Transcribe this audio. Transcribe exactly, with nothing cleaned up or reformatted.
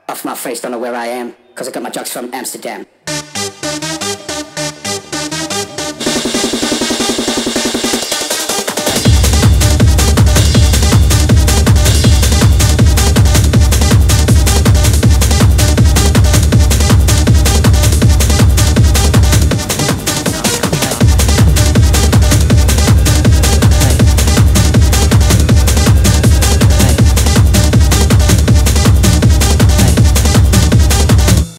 Off my face, don't know where I am, cause I got my drugs from Amsterdam.